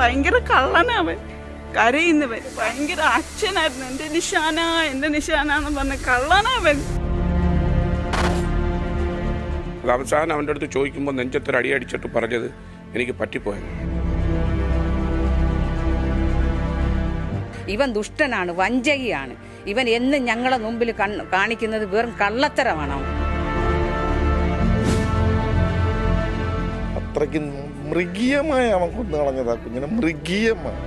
ഭയങ്കര കള്ളനവൻ, കരയുന്നവൻ, ഭയങ്കര അച്ഛനായിരുന്നു. എന്റെ നിഷാന എന്ന് പറഞ്ഞ കള്ളനവൻ. അവസാനം അവൻ്റെ അടുത്ത് ചോദിക്കുമ്പോൾ നെഞ്ചത്തൊരു അടി അടിച്ചിട്ട് പറഞ്ഞത് എനിക്ക് പറ്റിപ്പോയത്. ഇവൻ ദുഷ്ടനാണ്, വഞ്ചകിയാണ്. ഇവൻ എന്നും ഞങ്ങളെ മുമ്പിൽ കാണിക്കുന്നത് വെറും കള്ളത്തരമാണ്. അത്രയ്ക്ക് മൃഗീയമായി അവൻ കൊന്നു കളഞ്ഞതാ കുഞ്ഞിനെ, മൃഗീയമായി.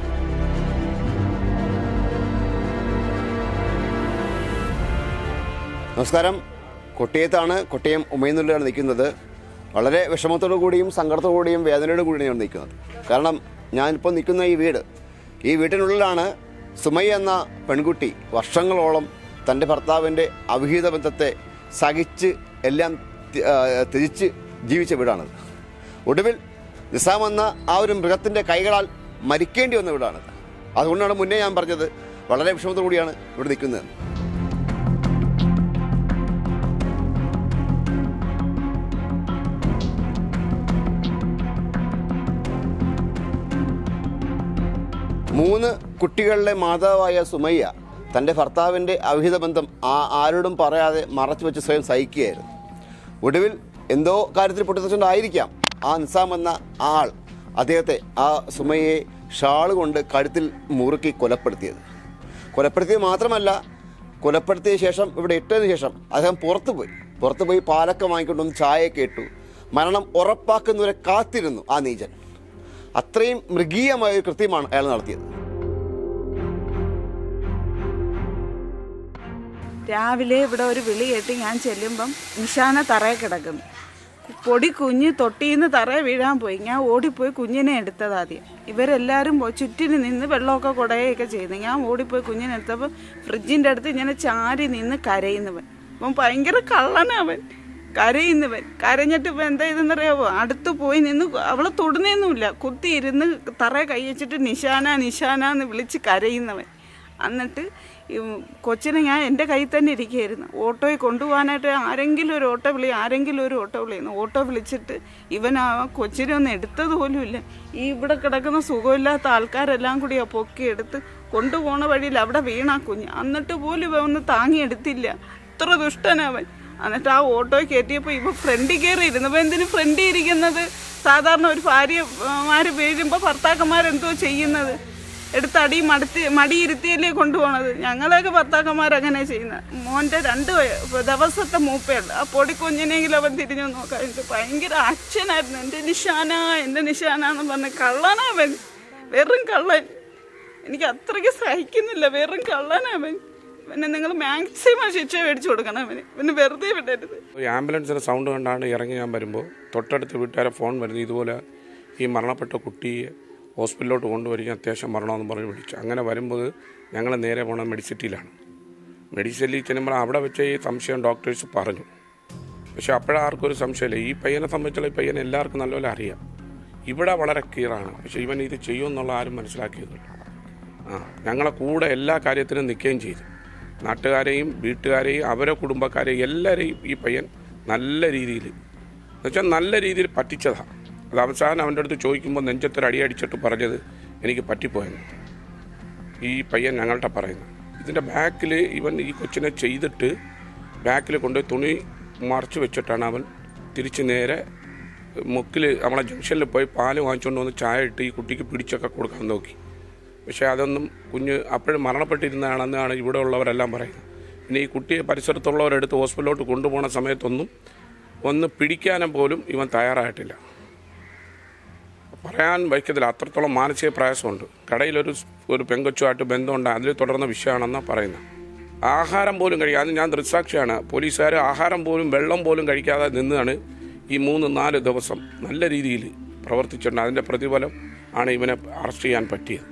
നമസ്കാരം. കൊട്ടയത്താണ്, കൊട്ടയം ഉമയന്നുള്ളിലാണ് നിൽക്കുന്നത്. വളരെ വിഷമത്തോടു കൂടിയും സങ്കടത്തോടു കൂടിയും വേദനയോടു കൂടിയാണ് നിൽക്കുന്നത്. കാരണം ഞാനിപ്പോൾ നിൽക്കുന്ന ഈ വീട്ടിനുള്ളിലാണ് സുമയ്യ എന്ന പെൺകുട്ടി വർഷങ്ങളോളം തൻ്റെ ഭർത്താവിൻ്റെ അവിഹിത ബന്ധത്തെ സഹിച്ച് എല്ലാം തിരിച്ച് ജീവിച്ച വീടാണത്. ഒടുവിൽ നിസാം എന്ന ആ ഒരു മൃഗത്തിൻ്റെ കൈകളാൽ മരിക്കേണ്ടി വന്ന വീടാണത്. അതുകൊണ്ടാണ് മുന്നേ ഞാൻ പറഞ്ഞത് വളരെ വിഷമത്തോടു കൂടിയാണ് ഇവിടെ നിൽക്കുന്നത്. മൂന്ന് കുട്ടികളുടെ മാതാവായ സുമയ്യ തൻ്റെ ഭർത്താവിൻ്റെ അവിഹിത ബന്ധം ആരോടും പറയാതെ മറച്ചു വെച്ച് സ്വയം സഹിക്കുകയായിരുന്നു. ഒടുവിൽ എന്തോ കാര്യത്തിൽ പൊട്ടിത്തെറിച്ചുകൊണ്ടായിരിക്കാം ആ നിസാം എന്ന ആൾ അദ്ദേഹത്തെ, ആ സുമയ്യയെ ഷാള് കൊണ്ട് കഴുത്തിൽ മുറുക്കി കൊലപ്പെടുത്തിയത് മാത്രമല്ല, കൊലപ്പെടുത്തിയ ശേഷം ഇവിടെ ഇട്ടതിന് ശേഷം അദ്ദേഹം പുറത്തുപോയി പാലൊക്കെ വാങ്ങിക്കൊണ്ടുവന്ന് ചായയൊക്കെ ഇട്ടു. മരണം ഉറപ്പാക്കുന്നവരെ കാത്തിരുന്നു ആ നീചൻ. അത്രയും മൃഗീയമായ ഒരു കൃത്യമാണ് അയാൾ നടത്തിയത്. രാവിലെ ഇവിടെ ഒരു വിളി കേട്ട് ഞാൻ ചെല്ലുമ്പം നിഷാന തറയെ കിടക്കുന്നു. പൊടി കുഞ്ഞ് തൊട്ടിന്ന് തറയെ വീഴാൻ പോയി. ഞാൻ ഓടിപ്പോയി കുഞ്ഞിനെ എടുത്തത് ആദ്യം. ഇവരെല്ലാവരും ചുറ്റിന് നിന്ന് വെള്ളമൊക്കെ കുടയൊക്കെ ചെയ്യുന്നു. ഞാൻ ഓടിപ്പോയി കുഞ്ഞിനെ എടുത്തപ്പോൾ ഫ്രിഡ്ജിൻ്റെ അടുത്ത് ഇങ്ങനെ ചാരി നിന്ന് കരയുന്നവൻ. അപ്പം ഭയങ്കര കള്ളനവൻ, കരയുന്നവൻ. കരഞ്ഞിട്ട് ഇപ്പം എന്താ ഇതെന്നറിയാവോ, അടുത്ത് പോയി നിന്ന് അവളെ തൊടുന്നൊന്നുമില്ല, കുത്തിയിരുന്ന് തറയെ കൈ വെച്ചിട്ട് നിഷാന എന്ന് വിളിച്ച് കരയുന്നവൻ. എന്നിട്ട് കൊച്ചിനെ ഞാൻ എൻ്റെ കയ്യിൽ തന്നെ ഇരിക്കുകയായിരുന്നു. ഓട്ടോയിൽ കൊണ്ടുപോകാനായിട്ട് ആരെങ്കിലും ഒരു ഓട്ടോ വിളിയെന്ന് ഓട്ടോ വിളിച്ചിട്ട് ഇവൻ ആ കൊച്ചിനെ ഒന്നും എടുത്തത് പോലുമില്ല. ഈ ഇവിടെ കിടക്കുന്ന സുഖമില്ലാത്ത ആൾക്കാരെല്ലാം കൂടി ആ പൊക്കിയെടുത്ത് കൊണ്ടുപോണ വഴിയിൽ അവിടെ വീണാ കുഞ്ഞ്. എന്നിട്ട് പോലും ഇവ ഒന്ന് താങ്ങിയെടുത്തില്ല. ഇത്ര ദുഷ്ടനവൻ. എന്നിട്ട് ആ ഓട്ടോയിൽ കയറ്റിയപ്പോൾ ഇവ ഫ്രണ്ടിൽ കയറി ഇരുന്നപ്പോൾ എന്തിനു ഫ്രണ്ടിൽ ഇരിക്കുന്നത്? സാധാരണ ഒരു ഭാര്യമാര് വീഴുമ്പോൾ ഭർത്താക്കന്മാരെന്തോ ചെയ്യുന്നത്, എടുത്തടി മടിയിരുത്തിയല്ലേ കൊണ്ടുപോകണത്. ഞങ്ങളെയൊക്കെ ഭർത്താക്കന്മാരങ്ങനെ ചെയ്യുന്നത്. മോൻ്റെ 2 ദിവസത്തെ മൂപ്പയുണ്ട്. ആ പൊടിക്കുഞ്ഞിനെങ്കിലും അവൻ തിരിഞ്ഞു നോക്കാൻ. എനിക്ക് ഭയങ്കര അച്ഛനായിരുന്നു. എൻ്റെ നിഷാന എന്ന് പറഞ്ഞ കള്ളനവൻ, വെറും കള്ളൻ. എനിക്ക് അത്രയ്ക്ക് സഹിക്കുന്നില്ല, വെറും കള്ളനവൻ. പിന്നെ നിങ്ങൾ മാക്സിമം ശിക്ഷ മേടിച്ചു കൊടുക്കണം അവന്. പിന്നെ വെറുതെ വിടരുത്. ആംബുലൻസിൻ്റെ സൗണ്ട് കണ്ടാണ് ഇറങ്ങി ഞാൻ വരുമ്പോൾ തൊട്ടടുത്ത് വീട്ടുകാരെ ഫോൺ വരുന്നത്, ഇതുപോലെ ഈ മരണപ്പെട്ട കുട്ടിയെ ഹോസ്പിറ്റലിലോട്ട് കൊണ്ടുവരിക, അത്യാവശ്യം മരണമെന്ന് പറഞ്ഞ് വിളിച്ചു. അങ്ങനെ വരുമ്പോൾ ഞങ്ങൾ നേരെ പോകണം മെഡിസിറ്റിയിലാണ്. മെഡിസിറ്റിയിൽ ചെല്ലുമ്പോൾ അവിടെ വെച്ച് ഈ സംശയം ഡോക്ടേഴ്സ് പറഞ്ഞു. പക്ഷേ അപ്പോഴാർക്കും ഒരു സംശയമില്ല. ഈ പയ്യനെ സംബന്ധിച്ചുള്ള ഈ പയ്യനെ എല്ലാവർക്കും നല്ലപോലെ അറിയാം. ഇവിടെ വളരെ ക്ലിയറാണ്. പക്ഷേ ഇവൻ ഇത് ചെയ്യുമെന്നുള്ള ആരും മനസ്സിലാക്കിയതില്ല. ഞങ്ങളെ കൂടെ എല്ലാ കാര്യത്തിനും നിൽക്കുകയും ചെയ്തു. നാട്ടുകാരെയും വീട്ടുകാരെയും അവരെ കുടുംബക്കാരെയും എല്ലാവരെയും ഈ പയ്യൻ നല്ല രീതിയിൽ പറ്റിച്ചതാണ്. അത് അവസാനം അവൻ്റെ അടുത്ത് ചോദിക്കുമ്പോൾ നെഞ്ചത്തൊരു അടി അടിച്ചിട്ട് പറഞ്ഞത് എനിക്ക് പറ്റിപ്പോയെന്ന് ഈ പയ്യൻ ഞങ്ങളുടെ പറയുന്നത്. ഇതിൻ്റെ ബാക്കിൽ ഇവൻ ഈ കൊച്ചിനെ ചെയ്തിട്ട് ബാക്കിൽ കൊണ്ടുപോയി തുണി മറച്ച് വെച്ചിട്ടാണ് അവൻ തിരിച്ച് നേരെ മുക്കിൽ നമ്മളെ ജംഗ്ഷനിൽ പോയി പാല് വാങ്ങിച്ചുകൊണ്ട് വന്ന് ചായ ഇട്ട് ഈ കുട്ടിക്ക് പിടിച്ചൊക്കെ കൊടുക്കാൻ നോക്കി. പക്ഷേ അതൊന്നും കുഞ്ഞ് അപ്പോഴും മരണപ്പെട്ടിരുന്നതാണെന്നാണ് ഇവിടെ ഉള്ളവരെല്ലാം പറയുന്നത്. പിന്നെ ഈ കുട്ടിയെ പരിസരത്തുള്ളവരെടുത്ത് ഹോസ്പിറ്റലിലോട്ട് കൊണ്ടുപോകുന്ന സമയത്തൊന്നും ഒന്ന് പിടിക്കാനും പോലും ഇവൻ തയ്യാറായിട്ടില്ല. പറയാൻ വയ്ക്കത്തില്ല, അത്രത്തോളം മാനസിക പ്രയാസമുണ്ട്. കടയിലൊരു പെങ്കൊച്ചുമായിട്ട് ബന്ധമുണ്ട്, അതിൽ തുടർന്ന വിഷയമാണെന്നാണ് പറയുന്നത്. ആഹാരം പോലും കഴിക്കാതെ, അത് ഞാൻ ദൃക്സാക്ഷിയാണ്. പോലീസുകാർ ആഹാരം പോലും വെള്ളം പോലും കഴിക്കാതെ നിന്നാണ് ഈ 3-4 ദിവസം നല്ല രീതിയിൽ പ്രവർത്തിച്ചിട്ടുണ്ട്. അതിൻ്റെ പ്രതിഫലം ആണ് ഇവനെ അറസ്റ്റ് ചെയ്യാൻ പറ്റിയത്.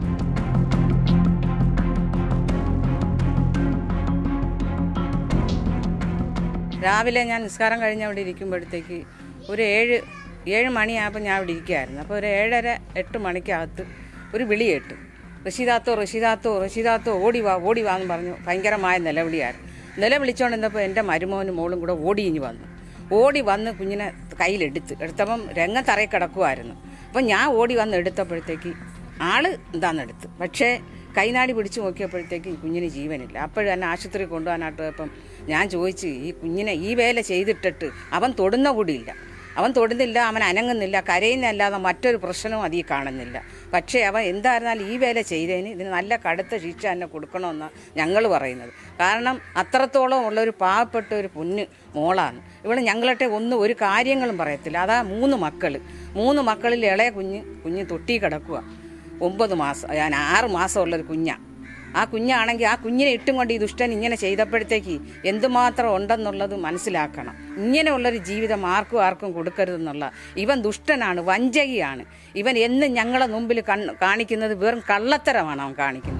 രാവിലെ ഞാൻ നിസ്കാരം കഴിഞ്ഞ് അവിടെ ഇരിക്കുമ്പോഴത്തേക്ക് ഒരു 7 മണിയായപ്പോൾ ഞാൻ അവിടെ ഇരിക്കുകയായിരുന്നു. അപ്പോൾ ഒരു 7:30-8 മണിക്കകത്ത് ഒരു വിളി കേട്ടു. റഷീദാത്തോ ഓടി വാ എന്ന് പറഞ്ഞു. ഭയങ്കരമായ നിലവിളിച്ചുകൊണ്ടിരുന്നപ്പോൾ എൻ്റെ മരുമോനും മോളും കൂടെ ഓടി വന്ന് കുഞ്ഞിനെ കയ്യിലെടുത്തപ്പം രംഗം തറയിൽ കിടക്കുമായിരുന്നു. അപ്പം ഞാൻ ഓടി വന്ന് എടുത്തപ്പോഴത്തേക്ക് ആള് എന്താണെടുത്ത്. പക്ഷേ കൈനാടി പിടിച്ച് നോക്കിയപ്പോഴത്തേക്ക് ഈ കുഞ്ഞിന് ജീവനില്ല. അപ്പോഴും എന്നെ ആശുപത്രി കൊണ്ടുപോകാനായിട്ട് പോയപ്പം ഞാൻ ചോദിച്ചു, ഈ കുഞ്ഞിനെ ഈ വേല ചെയ്തിട്ടിട്ട് അവൻ തൊടുന്ന കൂടിയില്ല, അവൻ തൊടുന്നില്ല, അവൻ അനങ്ങുന്നില്ല, കരയുന്നല്ലാതെ മറ്റൊരു പ്രശ്നവും അതിൽ കാണുന്നില്ല. പക്ഷേ അവൻ എന്തായിരുന്നാലും ഈ വേല ചെയ്തതിന് ഇതിന് നല്ല കടുത്ത ശിക്ഷ തന്നെ കൊടുക്കണമെന്നാണ് ഞങ്ങൾ പറയുന്നത്. കാരണം അത്രത്തോളം ഉള്ളൊരു പാവപ്പെട്ട ഒരു പൊന്ന് മോളാണ് ഇവിടെ. ഞങ്ങളട്ടെ ഒരു കാര്യങ്ങളും പറയത്തില്ല. അതാ 3 മക്കളിൽ ഇളയ കുഞ്ഞ് തൊട്ടി കിടക്കുക. 9 മാസം 6 മാസമുള്ളൊരു കുഞ്ഞാണ്. ആ കുഞ്ഞാണെങ്കിൽ ആ കുഞ്ഞിനെ ഇട്ടും കൊണ്ട് ഈ ദുഷ്ടൻ ഇങ്ങനെ ചെയ്തപ്പോഴത്തേക്ക് എന്തുമാത്രം ഉണ്ടെന്നുള്ളത് മനസ്സിലാക്കണം. ഇങ്ങനെയുള്ളൊരു ജീവിതം ആർക്കും കൊടുക്കരുതെന്നുള്ള. ഇവൻ ദുഷ്ടനാണ്, വഞ്ചകിയാണ്. ഇവൻ എന്നും ഞങ്ങളെ മുമ്പിൽ കാണിക്കുന്നത് വെറും കള്ളത്തരമാണ് അവൻ കാണിക്കുന്നത്.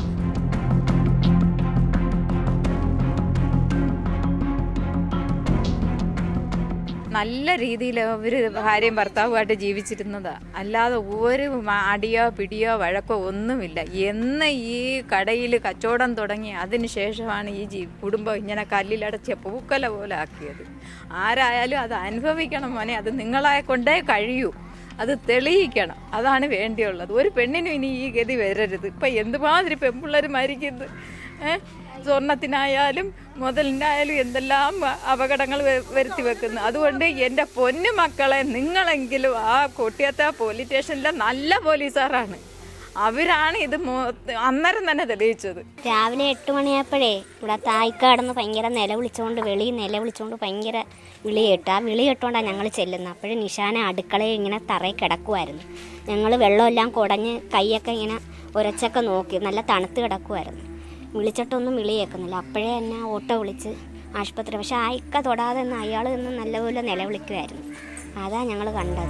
നല്ല രീതിയിൽ അവർ ഭാര്യയും ഭർത്താവുമായിട്ട് ജീവിച്ചിരുന്നതാണ്. അല്ലാതെ ഒരു അടിയോ പിടിയോ വഴക്കോ ഒന്നുമില്ല. എന്ന് ഈ കടയിൽ കച്ചവടം തുടങ്ങി അതിന് ശേഷമാണ് ഈ കുടുംബം ഇങ്ങനെ കല്ലിലടച്ച പൂക്കല പോലെ ആക്കിയത്. ആരായാലും അത് അനുഭവിക്കണം മോനെ. അത് നിങ്ങളെ കൊണ്ടേ കഴിയൂ. അത് തെളിയിക്കണം. അതാണ് വേണ്ടിയുള്ളത്. ഒരു പെണ്ണിനും ഇനി ഈ ഗതി വരരുത്. ഇപ്പം എന്തുമാതിരി പെൺപിള്ളേർ മരിക്കുന്നത്. സ്വർണത്തിനായാലും മുതലിനായാലും എന്തെല്ലാം അപകടങ്ങൾ വരുത്തി വെക്കുന്നു. അതുകൊണ്ട് എൻ്റെ പൊന്നു മക്കളെ, നിങ്ങളെങ്കിലും ആ കൊട്ടിയത്ത പോലീസ് സ്റ്റേഷനിലെ നല്ല പോലീസുകാരാണ്. അവരാണ് ഇത് അന്നേരം തന്നെ തെളിയിച്ചത്. രാവിലെ 8 മണിയായപ്പോഴേ ഇവിടെ തായ്ക്കാടന്ന് ഭയങ്കര നിലവിളിച്ചുകൊണ്ട് ഭയങ്കര വിളി കേട്ടു. ആ വിളി കേട്ടോണ്ടാണ് ഞങ്ങൾ ചെല്ലുന്നത്. അപ്പോഴും നിഷാന അടുക്കളയിൽ ഇങ്ങനെ തറയിൽ കിടക്കുമായിരുന്നു. ഞങ്ങൾ വെള്ളമെല്ലാം കുടഞ്ഞ് കൈയൊക്കെ ഇങ്ങനെ ഉരച്ചൊക്കെ നോക്കി. നല്ല തണുത്ത് കിടക്കുമായിരുന്നു. വിളിച്ചിട്ടൊന്നും വിളി കേൾക്കുന്നില്ല. അപ്പോഴേ എന്നെ ഓട്ടോ വിളിച്ച് ആശുപത്രി. പക്ഷെ ആയിക്ക തൊടാതെ നിന്ന് അയാൾ നിന്ന് നല്ലപോലെ നിലവിളിക്കുമായിരുന്നു. അതാ ഞങ്ങൾ കണ്ടത്.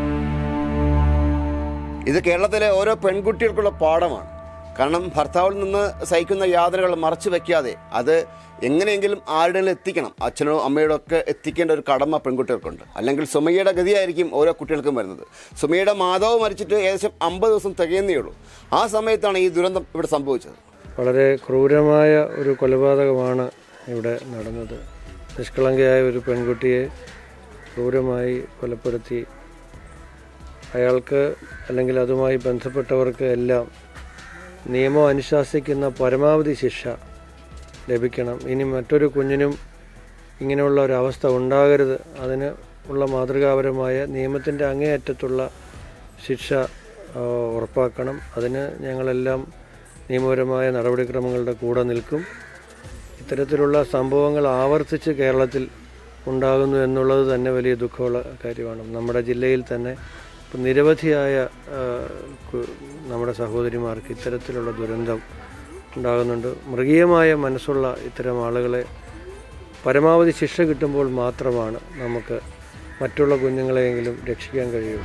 ഇത് കേരളത്തിലെ ഓരോ പെൺകുട്ടികൾക്കുള്ള പാഠമാണ്. കാരണം ഭർത്താവിൽ നിന്ന് സഹിക്കുന്ന യാതനകൾ മറച്ചു വെക്കാതെ അത് എങ്ങനെയെങ്കിലും ആരുടെയും എത്തിക്കണം. അച്ഛനോ അമ്മയോടോ ഒക്കെ എത്തിക്കേണ്ട ഒരു കടമ പെൺകുട്ടികൾക്കുണ്ട്. അല്ലെങ്കിൽ സുമയ്യയുടെ ഗതിയായിരിക്കും ഓരോ കുട്ടികൾക്കും വരുന്നത്. സുമയ്യയുടെ മാതാവ് മരിച്ചിട്ട് ഏകദേശം 50 ദിവസം തികയുന്നേ ഉള്ളൂ. ആ സമയത്താണ് ഈ ദുരന്തം ഇവിടെ സംഭവിച്ചത്. വളരെ ക്രൂരമായ ഒരു കൊലപാതകമാണ് ഇവിടെ നടന്നത്. നിഷ്കളങ്കയായ ഒരു പെൺകുട്ടിയെ ക്രൂരമായി കൊലപ്പെടുത്തി അയാൾക്ക് അല്ലെങ്കിൽ അതുമായി ബന്ധപ്പെട്ടവർക്ക് എല്ലാം നിയമം അനുശാസിക്കുന്ന പരമാവധി ശിക്ഷ ലഭിക്കണം. ഇനി മറ്റൊരു കുഞ്ഞിനും ഇങ്ങനെയുള്ള ഒരവസ്ഥ ഉണ്ടാകരുത്. അതിന് ഉള്ള മാതൃകാപരമായ നിയമത്തിൻ്റെ അങ്ങേയറ്റത്തുള്ള ശിക്ഷ ഉറപ്പാക്കണം. അതിന് ഞങ്ങളെല്ലാം നിയമപരമായ നടപടിക്രമങ്ങളുടെ കൂടെ നിൽക്കും. ഇത്തരത്തിലുള്ള സംഭവങ്ങൾ ആവർത്തിച്ച് കേരളത്തിൽ ഉണ്ടാകുന്നു എന്നുള്ളത് തന്നെ വലിയ ദുഃഖമുള്ള കാര്യമാണ്. നമ്മുടെ ജില്ലയിൽ തന്നെ ഇപ്പം നിരവധിയായ നമ്മുടെ സഹോദരിമാർക്ക് ഇത്തരത്തിലുള്ള ദുരന്തം ഉണ്ടാകുന്നുണ്ട്. മൃഗീയമായ മനസ്സുള്ള ഇത്തരം ആളുകളെ പരമാവധി ശിക്ഷ കിട്ടുമ്പോൾ മാത്രമാണ് നമുക്ക് മറ്റുള്ള കുഞ്ഞുങ്ങളെയെങ്കിലും രക്ഷിക്കാൻ കഴിയൂ.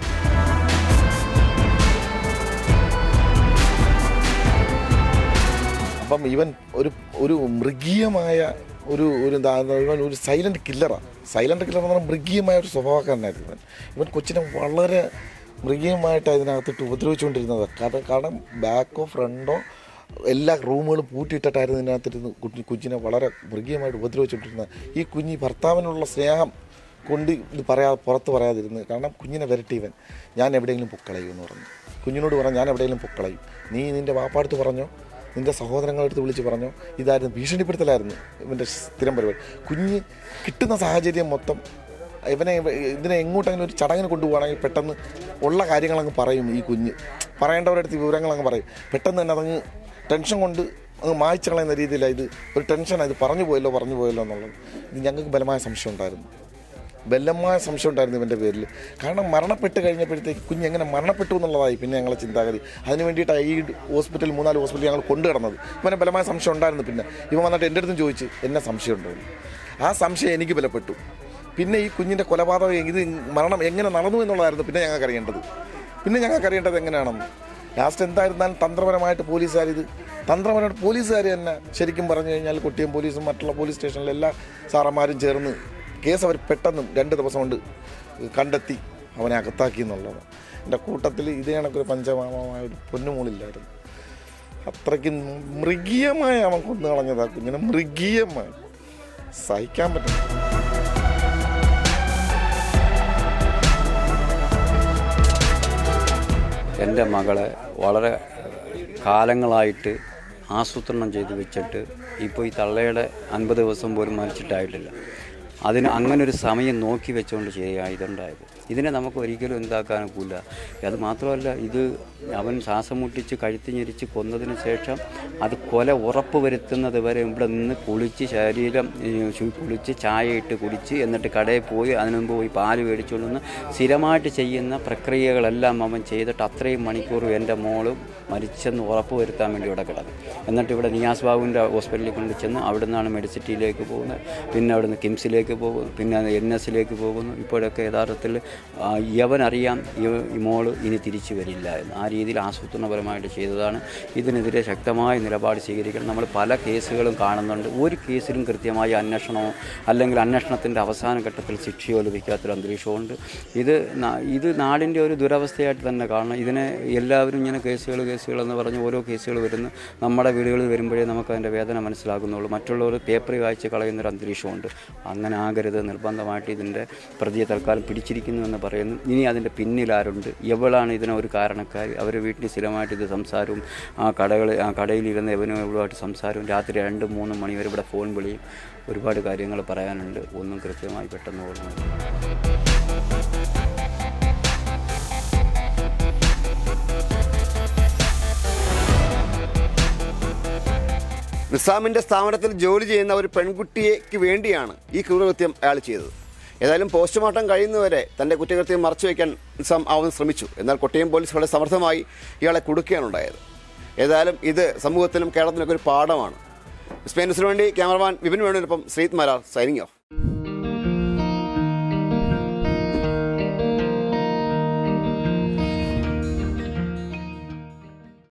അപ്പം ഇവൻ ഒരു മൃഗീയമായ ഒരു സൈലന്റ് കില്ലറാണ്. സൈലന്റ് കില്ലർ എന്ന് പറഞ്ഞാൽ മൃഗീയമായ ഒരു സ്വഭാവക്കാരനായിരുന്നു ഇവൻ കൊച്ചിനെ വളരെ മൃഗീയമായിട്ട് അതിനകത്തിട്ട് ഉപദ്രവിച്ചുകൊണ്ടിരുന്നത്. കാരണം ബാക്കോ ഫ്രണ്ടോ എല്ലാ റൂമുകളും പൂട്ടിയിട്ടിട്ടായിരുന്നു ഇതിനകത്തിരുന്ന് കുഞ്ഞിനെ വളരെ മൃഗീയമായിട്ട് ഉപദ്രവിച്ചുകൊണ്ടിരുന്നത്. ഈ കുഞ്ഞ് ഭർത്താവിനുള്ള സ്നേഹം കൊണ്ട് ഇത് പുറത്ത് പറയാതിരുന്നു. കാരണം കുഞ്ഞിനെ വരട്ടിയവൻ ഞാൻ എവിടെയെങ്കിലും പൊക്കളയും എന്ന് പറഞ്ഞു. കുഞ്ഞിനോട് പറഞ്ഞു ഞാൻ എവിടെയെങ്കിലും പൊക്കളയും, നീ നിൻ്റെ വാപ്പാടുത്ത് പറഞ്ഞോ, നിൻ്റെ സഹോദരങ്ങളെടുത്ത് വിളിച്ച് പറഞ്ഞോ. ഇതായിരുന്നു ഭീഷണിപ്പെടുത്തലായിരുന്നു ഇവൻ്റെ സ്ഥിരം പരിപാടി. കുഞ്ഞ് കിട്ടുന്ന സാഹചര്യം മൊത്തം ഇതിനെ എങ്ങോട്ടെങ്കിലും ഒരു ചടങ്ങിന് കൊണ്ടുപോകുകയാണെങ്കിൽ പെട്ടെന്ന് ഉള്ള കാര്യങ്ങളങ്ങ് പറയും. ഈ കുഞ്ഞ് പറയേണ്ടവരടുത്ത് വിവരങ്ങളങ്ങ് പറയും. പെട്ടെന്ന് തന്നെ അതങ്ങ് ടെൻഷൻ കൊണ്ട് അങ്ങ് മായ്ച്ചു കളയുന്ന രീതിയിലാണ്. ഇത് ഒരു ടെൻഷനാണ്. ഇത് പറഞ്ഞു പോയല്ലോ എന്നുള്ളത്. ഇത് ഞങ്ങൾക്ക് ബലമായ സംശയം ഉണ്ടായിരുന്നു ഇവൻ്റെ പേരിൽ. കാരണം മരണപ്പെട്ട് കഴിഞ്ഞപ്പോഴത്തേക്ക് കുഞ്ഞ് എങ്ങനെ മരണപ്പെട്ടു എന്നുള്ളതായി പിന്നെ ഞങ്ങളെ ചിന്താഗതി. അതിന് വേണ്ടിയിട്ടാണ് ഈ 3-4 ഹോസ്പിറ്റൽ ഞങ്ങൾ കൊണ്ടു കിടന്നത്. ഇവനെ ബലമായ സംശയം ഉണ്ടായിരുന്നു. പിന്നെ ഇവൻ വന്നിട്ട് എൻ്റെ അടുത്തും ചോദിച്ച് എന്നെ സംശയം ഉണ്ടോ. ആ സംശയം എനിക്ക് ബലപ്പെട്ടു. പിന്നെ ഈ കുഞ്ഞിൻ്റെ കൊലപാതകം ഇത് മരണം എങ്ങനെ നടന്നു എന്നുള്ളതായിരുന്നു പിന്നെ ഞങ്ങൾക്ക് അറിയേണ്ടത് എങ്ങനെയാണെന്ന്. ലാസ്റ്റ് എന്തായിരുന്നാലും തന്ത്രപരമായിട്ട് പോലീസുകാർ തന്നെ ശരിക്കും പറഞ്ഞു കഴിഞ്ഞാൽ കൊട്ടിയം പോലീസും മറ്റുള്ള പോലീസ് സ്റ്റേഷനിലെ എല്ലാ സാറന്മാരും ചേർന്ന് കേസ് അവർ പെട്ടെന്ന് 2 ദിവസം കൊണ്ട് കണ്ടെത്തി അവനെ അകത്താക്കി എന്നുള്ളതാണ്. എൻ്റെ കൂട്ടത്തിൽ ഇതേ കണക്കൊരു പഞ്ചമാമമായ ഒരു പൊന്നുമോളില്ലായിരുന്നു. അത്രയ്ക്ക് മൃഗീയമായി അവൻ കൊന്നു കളഞ്ഞതാ കുഞ്ഞിനെ. മൃഗീയമായി സഹിക്കാൻ പറ്റും. എൻ്റെ മകളെ വളരെ കാലങ്ങളായിട്ട് ആസൂത്രണം ചെയ്ത് വെച്ചിട്ട് ഇപ്പോൾ ഈ തള്ളയുടെ 50 ദിവസം പോലും മരിച്ചിട്ടായിട്ടില്ല. അതിന് അങ്ങനൊരു സമയം നോക്കി വെച്ചുകൊണ്ട് ചെയ്യുക ഇതുണ്ടായത്. ഇതിനെ നമുക്ക് ഒരിക്കലും എന്താക്കാനൊക്കില്ല. അത് മാത്രമല്ല, ഇത് അവൻ ശ്വാസം മുട്ടിച്ച് കഴുത്തി ഞെരിച്ച് കൊന്നതിന് ശേഷം അത് കൊല ഉറപ്പ് വരുത്തുന്നത് വരെ ഇവിടെ നിന്ന് കുളിച്ച് ശരീരം കുളിച്ച് ചായ ഇട്ട് കുടിച്ച് എന്നിട്ട് കടയിൽ പോയി അതിനു മുമ്പ് പോയി പാല് മേടിച്ചുകൊണ്ടുവന്ന് സ്ഥിരമായിട്ട് ചെയ്യുന്ന പ്രക്രിയകളെല്ലാം അവൻ ചെയ്തിട്ട് അത്രയും മണിക്കൂർ എൻ്റെ മോള് മരിച്ചെന്ന് ഉറപ്പ് വരുത്താൻ വേണ്ടി ഇവിടെ കിടന്നു. എന്നിട്ട് ഇവിടെ നിയാസ് ബാബുവിൻ്റെ ഹോസ്പിറ്റലിൽ കൊണ്ട് ചെന്ന് അവിടെ നിന്നാണ് മെഡിസിറ്റിയിലേക്ക് പോകുന്നത്, പിന്നെ അവിടെ നിന്ന് കിംസിലേക്ക് പോകുന്നു, പിന്നെ NSലേക്ക് പോകുന്നു. ഇപ്പോഴൊക്കെ യഥാർത്ഥത്തിൽ യവനറിയാം ഈ മോള് ഇനി തിരിച്ചു വരില്ല എന്ന്. ആ രീതിയിൽ ആസൂത്രണപരമായിട്ട് ചെയ്തതാണ്. ഇതിനെതിരെ ശക്തമായ നിലപാട് സ്വീകരിക്കണം. നമ്മൾ പല കേസുകളും കാണുന്നുണ്ട്. ഒരു കേസിലും കൃത്യമായ അന്വേഷണമോ അല്ലെങ്കിൽ അന്വേഷണത്തിൻ്റെ അവസാന ഘട്ടത്തിൽ ശിക്ഷയോ ലഭിക്കാത്തൊരു അന്തരീക്ഷമുണ്ട്. ഇത് നാടിൻ്റെ ഒരു ദുരവസ്ഥയായിട്ട് തന്നെ കാണണം. ഇതിനെ എല്ലാവരും ഇങ്ങനെ കേസുകളെന്ന് പറഞ്ഞ് ഓരോ കേസുകൾ വരുന്നു. നമ്മുടെ വീടുകളിൽ വരുമ്പോഴേ നമുക്കതിൻ്റെ വേദന മനസ്സിലാകുന്നുള്ളൂ. മറ്റുള്ളവർ പേപ്പർ വായിച്ച് കളയുന്നൊരു അന്തരീക്ഷമുണ്ട്. അങ്ങനെ ആകരുത്. നിർബന്ധമായിട്ട് ഇതിൻ്റെ പ്രതിയെ തൽക്കാലം പിടിച്ചിരിക്കുന്നുവെന്ന് പറയുന്നു. ഇനി അതിൻ്റെ പിന്നിലാരുണ്ട്, എവളാണ് ഇതിനൊരു കാരണക്കാർ? അവർ വീട്ടിൽ സ്ഥിരമായിട്ട് ഇത് സംസാരവും ആ കടയിലിരുന്ന് എവനും എവളുമായിട്ട് സംസാരവും രാത്രി 2-3 മണി വരെ ഇവിടെ ഫോൺ വിളിയും. ഒരുപാട് കാര്യങ്ങൾ പറയാനുണ്ട്. ഒന്നും കൃത്യമായി പെട്ടെന്ന് ഓർമ്മ. നിസാമിൻ്റെ സ്ഥാപനത്തിൽ ജോലി ചെയ്യുന്ന ഒരു പെൺകുട്ടിക്ക് വേണ്ടിയാണ് ഈ ക്രൂരകൃത്യം അയാൾ ചെയ്തത്. ഏതായാലും പോസ്റ്റ്മോർട്ടം കഴിയുന്നവരെ തൻ്റെ കുറ്റകൃത്യം മറച്ചുവെക്കാൻ നിസാം ശ്രമിച്ചു. എന്നാൽ കൊട്ടിയം പോലീസ് വളരെ സമർത്ഥമായി ഇയാളെ കുടുക്കുകയാണുണ്ടായത്. ഏതായാലും ഇത് സമൂഹത്തിലും കേരളത്തിലൊക്കെ ഒരു പാഠമാണ്. സ്പെയിൻസിന് വേണ്ടി ക്യാമറമാൻ വിപിൻ വേണുവിനൊപ്പം ശ്രീത് മാരാർ സൈനിങ് ഓഫ്.